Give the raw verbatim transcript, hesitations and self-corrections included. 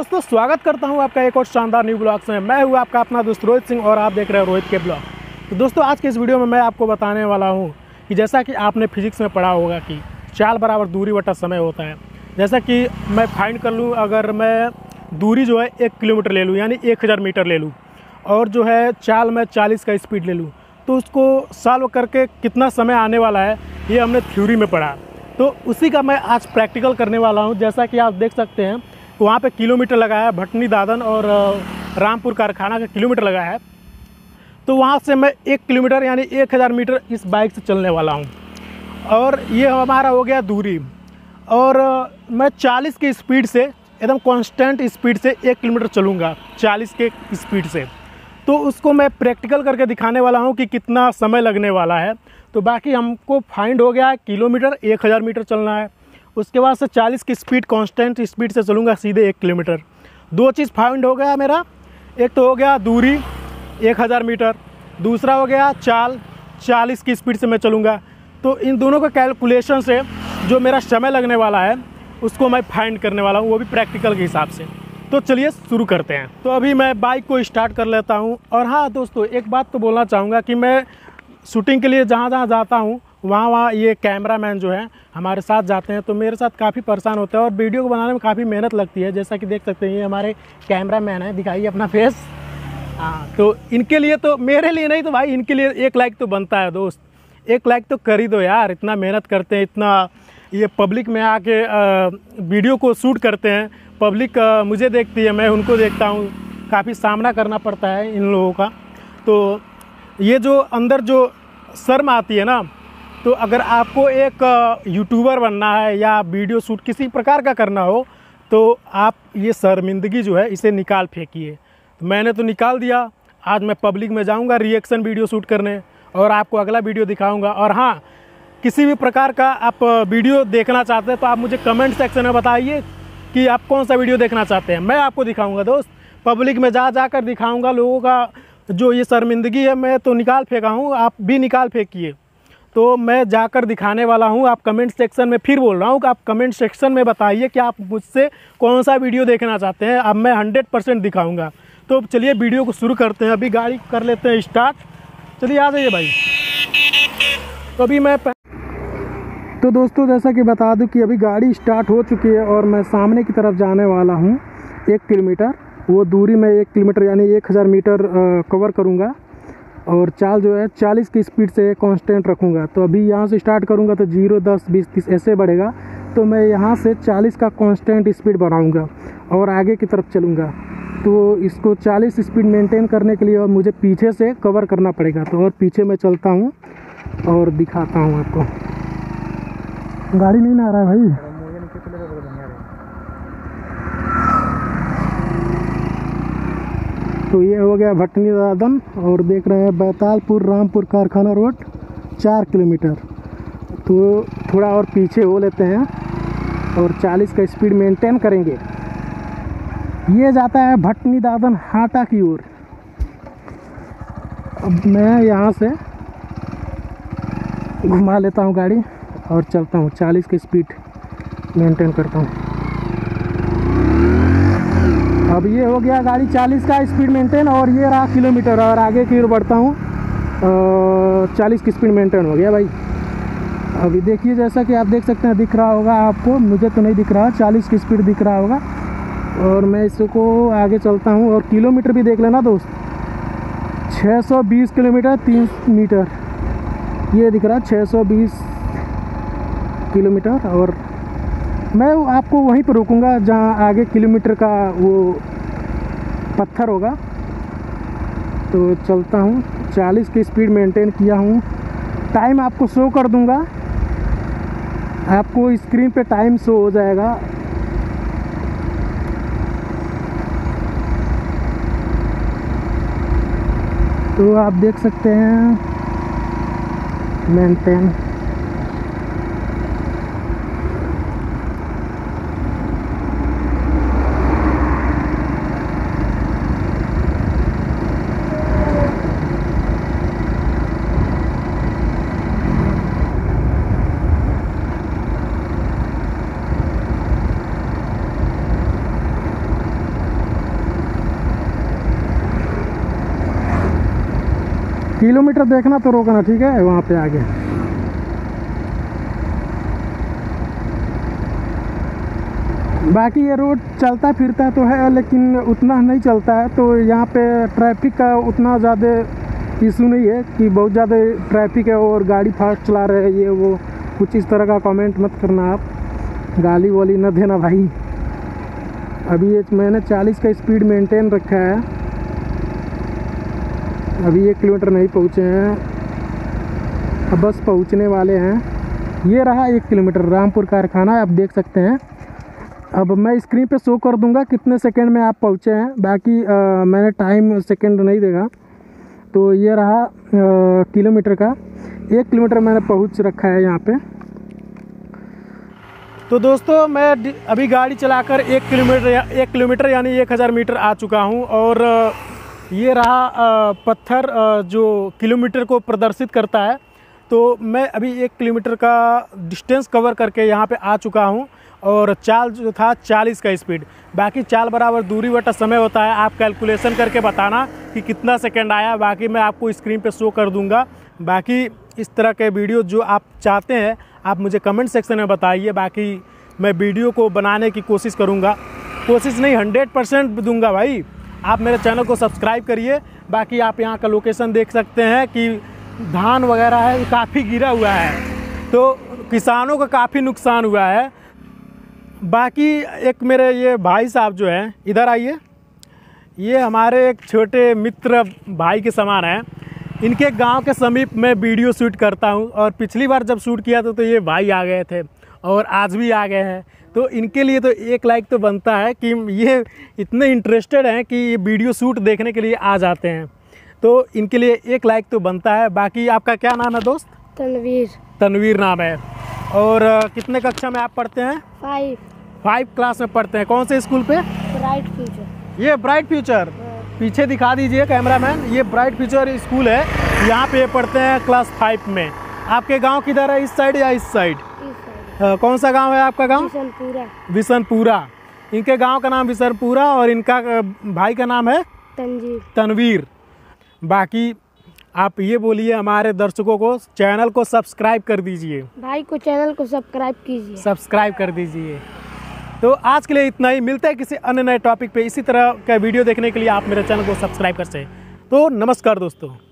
दोस्तों, स्वागत करता हूं आपका एक और शानदार न्यू ब्लॉग्स में। मैं हूं आपका अपना दोस्त रोहित सिंह और आप देख रहे हैं रोहित के ब्लॉग। तो दोस्तों, आज के इस वीडियो में मैं आपको बताने वाला हूं कि जैसा कि आपने फिजिक्स में पढ़ा होगा कि चाल बराबर दूरी बटा समय होता है। जैसा कि मैं फाइंड कर लूँ, अगर मैं दूरी जो है एक किलोमीटर ले लूँ यानी एक हज़ार मीटर ले लूँ और जो है चाल मैं चालीस का स्पीड ले लूँ, तो उसको सॉल्व करके कितना समय आने वाला है ये हमने थ्योरी में पढ़ा। तो उसी का मैं आज प्रैक्टिकल करने वाला हूँ। जैसा कि आप देख सकते हैं वहाँ पे किलोमीटर लगा है, भटनी दादन और रामपुर कारखाना का किलोमीटर लगा है। तो वहाँ से मैं एक किलोमीटर यानी एक हज़ार मीटर इस बाइक से चलने वाला हूँ और ये हमारा हो गया दूरी। और मैं चालीस की स्पीड से एकदम कांस्टेंट स्पीड से एक किलोमीटर चलूँगा चालीस के स्पीड से। तो उसको मैं प्रैक्टिकल करके दिखाने वाला हूँ कि कितना समय लगने वाला है। तो बाकी हमको फाइंड हो गया किलोमीटर, एक हज़ार मीटर चलना है। उसके बाद से चालीस की स्पीड कांस्टेंट स्पीड से चलूँगा सीधे एक किलोमीटर। दो चीज़ फाइंड हो गया मेरा, एक तो हो गया दूरी एक हज़ार मीटर, दूसरा हो गया चाल चालीस की स्पीड से मैं चलूँगा। तो इन दोनों का कैलकुलेशन से जो मेरा समय लगने वाला है उसको मैं फाइंड करने वाला हूँ, वो भी प्रैक्टिकल के हिसाब से। तो चलिए शुरू करते हैं। तो अभी मैं बाइक को स्टार्ट कर लेता हूँ। और हाँ दोस्तों, एक बात तो बोलना चाहूँगा कि मैं शूटिंग के लिए जहाँ जहाँ जाता हूँ वहाँ वहाँ ये कैमरामैन जो है हमारे साथ जाते हैं, तो मेरे साथ काफ़ी परेशान होते हैं और वीडियो को बनाने में काफ़ी मेहनत लगती है। जैसा कि देख सकते हैं ये हमारे कैमरामैन है, दिखाइए अपना फेस। हाँ, तो इनके लिए तो, मेरे लिए नहीं तो भाई इनके लिए एक लाइक तो बनता है दोस्त। एक लाइक तो कर ही दो यार, इतना मेहनत करते हैं, इतना ये पब्लिक में आके वीडियो को शूट करते हैं। पब्लिक मुझे देखती है, मैं उनको देखता हूँ, काफ़ी सामना करना पड़ता है इन लोगों का। तो ये जो अंदर जो शर्म आती है ना, तो अगर आपको एक यूट्यूबर बनना है या वीडियो शूट किसी प्रकार का करना हो तो आप ये शर्मिंदगी जो है इसे निकाल फेंकिए। तो मैंने तो निकाल दिया। आज मैं पब्लिक में जाऊंगा रिएक्शन वीडियो शूट करने और आपको अगला वीडियो दिखाऊंगा। और हाँ, किसी भी प्रकार का आप वीडियो देखना चाहते हैं तो आप मुझे कमेंट सेक्शन में बताइए कि आप कौन सा वीडियो देखना चाहते हैं, मैं आपको दिखाऊंगा दोस्त। पब्लिक में जा जा कर दिखाऊँगा लोगों का जो ये शर्मिंदगी है। मैं तो निकाल फेंका हूँ, आप भी निकाल फेंकिए। तो मैं जाकर दिखाने वाला हूँ। आप कमेंट सेक्शन में, फिर बोल रहा हूँ कि आप कमेंट सेक्शन में बताइए कि आप मुझसे कौन सा वीडियो देखना चाहते हैं। अब मैं हंड्रेड परसेंट दिखाऊँगा। तो चलिए वीडियो को शुरू करते हैं। अभी गाड़ी कर लेते हैं स्टार्ट। चलिए आ जाइए भाई। तो अभी मैं तो दोस्तों जैसा कि बता दूं कि अभी गाड़ी स्टार्ट हो चुकी है और मैं सामने की तरफ जाने वाला हूँ एक किलोमीटर। वो दूरी में एक किलोमीटर यानी एक हज़ार मीटर कवर करूँगा और चाल जो है चालीस की स्पीड से कांस्टेंट रखूँगा। तो अभी यहाँ से स्टार्ट करूँगा तो जीरो दस बीस तीस ऐसे बढ़ेगा। तो मैं यहाँ से चालीस का कांस्टेंट स्पीड बढ़ाऊँगा और आगे की तरफ चलूँगा। तो इसको चालीस स्पीड मेंटेन करने के लिए और मुझे पीछे से कवर करना पड़ेगा। तो और पीछे मैं चलता हूँ और दिखाता हूँ आपको। गाड़ी नहीं ना आ रहा है भाई। तो ये हो गया भटनी दादन और देख रहे हैं बैतालपुर रामपुर कारखाना रोड चार किलोमीटर। तो थोड़ा और पीछे हो लेते हैं और चालीस का स्पीड मेंटेन करेंगे। ये जाता है भटनी दादन हाटा की ओर। अब मैं यहाँ से घुमा लेता हूँ गाड़ी और चलता हूँ, चालीस की स्पीड मेंटेन करता हूँ। अब ये हो गया गाड़ी चालीस का स्पीड मेंटेन और ये रहा किलोमीटर और आगे की ओर बढ़ता हूँ। चालीस की स्पीड मेंटेन हो गया भाई। अभी देखिए, जैसा कि आप देख सकते हैं, दिख रहा होगा आपको, मुझे तो नहीं दिख रहा, चालीस की स्पीड दिख रहा होगा। और मैं इसको आगे चलता हूँ और किलोमीटर भी देख लेना दोस्त, छः सौ बीस किलोमीटर तीन मीटर ये दिख रहा है, छः सौ बीस किलोमीटर। और मैं आपको वहीं पर रोकूंगा जहाँ आगे किलोमीटर का वो पत्थर होगा। तो चलता हूँ, चालीस की स्पीड मेंटेन किया हूँ। टाइम आपको शो कर दूंगा, आपको स्क्रीन पे टाइम शो हो जाएगा। तो आप देख सकते हैं मेंटेन। किलोमीटर देखना तो रोकना, ठीक है, वहाँ पे आगे। बाकी ये रोड चलता फिरता तो है लेकिन उतना नहीं चलता है, तो यहाँ पे ट्रैफिक का उतना ज़्यादा इशू नहीं है कि बहुत ज़्यादा ट्रैफिक है और गाड़ी फास्ट चला रहे हैं ये वो। कुछ इस तरह का कमेंट मत करना आप, गाली वाली न देना भाई। अभी ये मैंने चालीस का स्पीड मेंटेन रखा है। अभी एक किलोमीटर नहीं पहुँचे हैं, अब बस पहुँचने वाले हैं। ये रहा एक किलोमीटर रामपुर कारखाना, आप देख सकते हैं। अब मैं स्क्रीन पे शो कर दूंगा कितने सेकंड में आप पहुँचे हैं, बाकी आ, मैंने टाइम सेकंड नहीं देगा। तो ये रहा आ, किलोमीटर का, एक किलोमीटर मैंने पहुँच रखा है यहाँ पे। तो दोस्तों मैं अभी गाड़ी चलाकर एक किलोमीटर या एक किलोमीटर यानी एक हज़ार मीटर आ चुका हूँ, और ये रहा आ, पत्थर आ, जो किलोमीटर को प्रदर्शित करता है। तो मैं अभी एक किलोमीटर का डिस्टेंस कवर करके यहाँ पे आ चुका हूँ, और चाल जो था चालीस का स्पीड। बाकी चाल बराबर दूरी बटा समय होता है, आप कैलकुलेशन करके बताना कि कितना सेकंड आया। बाकी मैं आपको स्क्रीन पे शो कर दूंगा। बाकी इस तरह के वीडियो जो आप चाहते हैं आप मुझे कमेंट सेक्शन में बताइए। बाकी मैं वीडियो को बनाने की कोशिश करूँगा, कोशिश नहीं हंड्रेड परसेंट दूँगा भाई। आप मेरे चैनल को सब्सक्राइब करिए। बाकी आप यहाँ का लोकेशन देख सकते हैं कि धान वगैरह है काफ़ी गिरा हुआ है, तो किसानों का काफ़ी नुकसान हुआ है। बाकी एक मेरे ये भाई साहब जो हैं, इधर आइए, ये हमारे एक छोटे मित्र भाई के समान हैं। इनके गांव के समीप मैं वीडियो शूट करता हूं, और पिछली बार जब शूट किया था तो ये भाई आ गए थे और आज भी आ गए हैं। तो इनके लिए तो एक लाइक तो बनता है कि ये इतने इंटरेस्टेड हैं कि ये वीडियो शूट देखने के लिए आ जाते हैं, तो इनके लिए एक लाइक तो बनता है। बाकी आपका क्या नाम है दोस्त? तनवीर। तनवीर नाम है। और कितने कक्षा में आप पढ़ते हैं? फाइव फाइव क्लास में पढ़ते हैं। कौन से स्कूल पे? Bright future. ये ब्राइट फ्यूचर, पीछे दिखा दीजिए कैमरामैन, ये ब्राइट फ्यूचर स्कूल है, यहाँ पे पढ़ते हैं क्लास फाइव में। आपके गांव किधर है, इस साइड या इस साइड? इस साइड। कौन सा गांव है आपका गांव? विशनपुरा। विशनपुरा। इनके गांव का नाम विशनपुरा और इनका भाई का नाम है तंजीर तनवीर। बाकी आप ये बोलिए हमारे दर्शकों को, चैनल को सब्सक्राइब कर दीजिए। भाई को चैनल को सब्सक्राइब कीजिए, सब्सक्राइब कर दीजिए। तो आज के लिए इतना ही, मिलता है किसी अन्य नए टॉपिक पे। इसी तरह का वीडियो देखने के लिए आप मेरे चैनल को सब्सक्राइब कर सकते हैं। तो नमस्कार दोस्तों।